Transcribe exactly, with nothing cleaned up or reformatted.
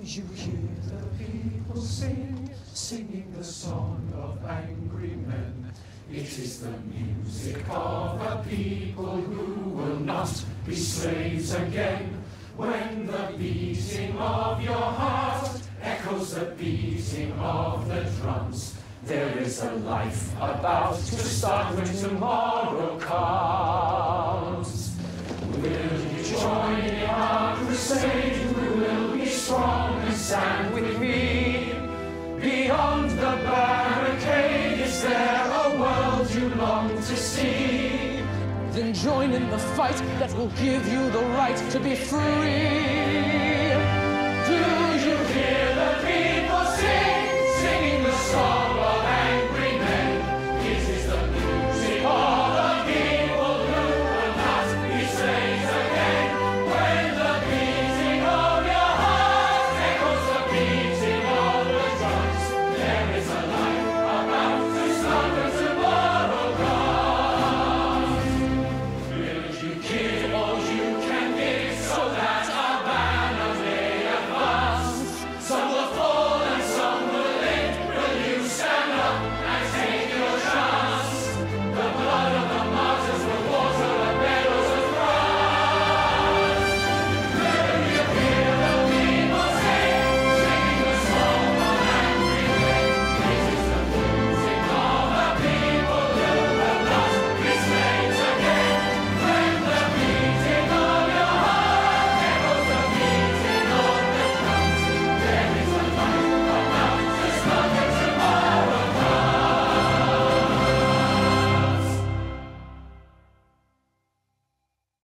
you hear the people sing, singing the song of angry men? It is the music of a people who will not be slaves again. When the beating of your heart echoes the beating of the drums, there is a life about to start when tomorrow comes. Will you join in our crusade? Who will be strong and stand with me? Beyond the barricade, is there a world you long to see? Then join in the fight that will give you the right to be free. Do you hear the people sing, singing the song